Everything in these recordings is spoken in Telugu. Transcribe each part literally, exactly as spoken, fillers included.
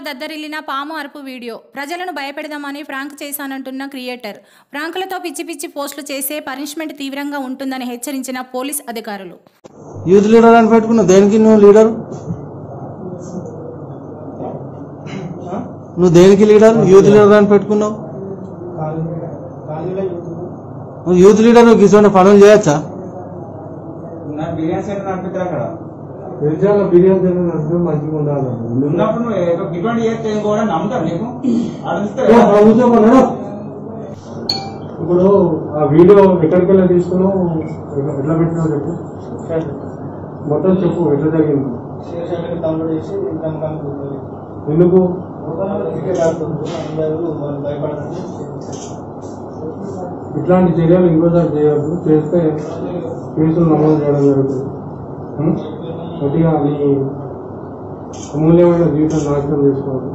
దద్దరిల్లిన పాము అరుపు వీడియో. ప్రజలను భయపెడదామని ప్రాంక్ చేశానంటున్న క్రియేటర్. ప్రాంకులతో పిచ్చి పిచ్చి పోస్టులు చేసే పనిష్మెంట్ తీవ్రంగా ఉంటుందని హెచ్చరించిన పోలీస్ అధికారులు. యూత్ లీడర్ అని పెట్టుకున్నావు, దేనికి నువ్వు లీడర్? నువ్వు దేనికి లీడర్? యూత్ లీడర్ అని పెట్టుకున్నావు. యూత్ లీడర్ నువ్వు ఇటువంటి పనులు చేయొచ్చా? బిర్యానీ మంచిగా ఉండాలి. ఇప్పుడు ఆ వీడియో ఎక్కడికి వెళ్ళి తీసుకున్నావు, ఎట్లా పెట్టినావు చెప్పు, మొత్తం చెప్పు ఎట్లా జరిగింది. ఎందుకు ఇట్లాంటి చర్యలు ఇంకోసారి చేయవద్దు, చేస్తే కేసులు నమోదు చేయడం జరుగుతుంది. గట్టిగా నీ అమూల్యమైన జీవితం నాశనం చేసుకోవద్దు.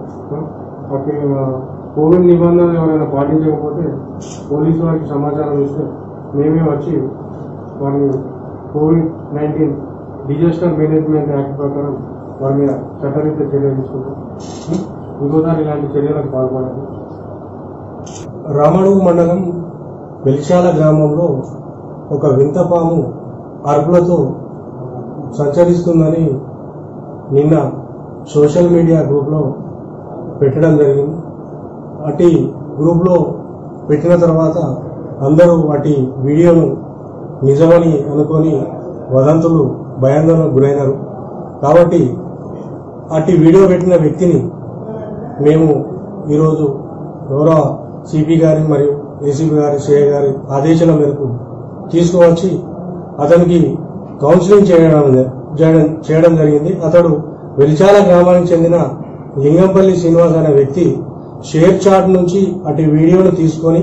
కోవిడ్ నిబంధనలు ఎవరైనా పాటించకపోతే పోలీసు వారికి సమాచారం ఇస్తే మేమే వచ్చి వారిని covid nineteen disaster management act ప్రకారం వారి మీద చట్టరీత్యా చర్యలు తీసుకుంటాం. ఇంకోసారి ఇలాంటి చర్యలకు పాల్పడాలి. రామడుగు మండలం వెలిశాల గ్రామంలో ఒక వింత పాము అరుపులతో సంచరిస్తుందని నిన్న సోషల్ మీడియా గ్రూప్లో పెట్టడం జరిగింది. అటు గ్రూప్లో పెట్టిన తర్వాత అందరూ వాటి వీడియోను నిజమని అనుకొని వదంతులు భయాందోళనకు గురైనారు. కాబట్టి అటు వీడియో పెట్టిన వ్యక్తిని మేము ఈరోజు గౌరవ సిపి గారి మరియు ఏసీపీ గారి సిఐ గారి ఆదేశాల మేరకు తీసుకువచ్చి అతనికి కౌన్సిలింగ్ చేయడం చేయడం జరిగింది. అతడు వెలిచాల గ్రామానికి చెందిన లింగంపల్లి శ్రీనివాస్ అనే వ్యక్తి షేర్ చాట్ నుంచి అటు వీడియోను తీసుకొని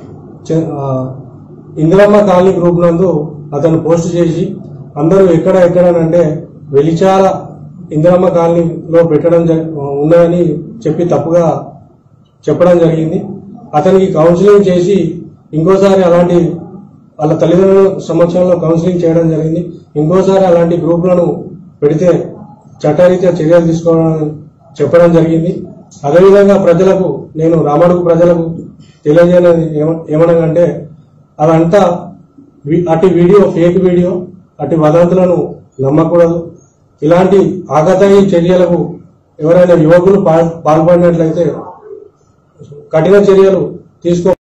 ఇందిరమ్మ కాలనీ గ్రూప్ నందు అతను పోస్ట్ చేసి అందరూ ఎక్కడ ఎక్కడనంటే వెలిచాల ఇందిరమ్మ కాలనీలో పెట్టడం ఉన్నదని చెప్పి తప్పుగా చెప్పడం జరిగింది. అతనికి కౌన్సిలింగ్ చేసి ఇంకోసారి అలాంటి వాళ్ళ తల్లిదండ్రుల సమక్షంలో కౌన్సిలింగ్ చేయడం జరిగింది. ఇంకోసారి అలాంటి గ్రూపులను పెడితే చట్టరీత్యా చర్యలు తీసుకోవాలని చెప్పడం జరిగింది. అదేవిధంగా ప్రజలకు నేను రామడుగు ప్రజలకు తెలియజేయలేదు ఏమనగంటే అదంతా అటు వీడియో ఫేక్ వీడియో, అటు వదంతులను నమ్మకూడదు. ఇలాంటి ఆఘాతాయి చర్యలకు ఎవరైనా యువకులు పాల్పడినట్లయితే కఠిన చర్యలు తీసుకో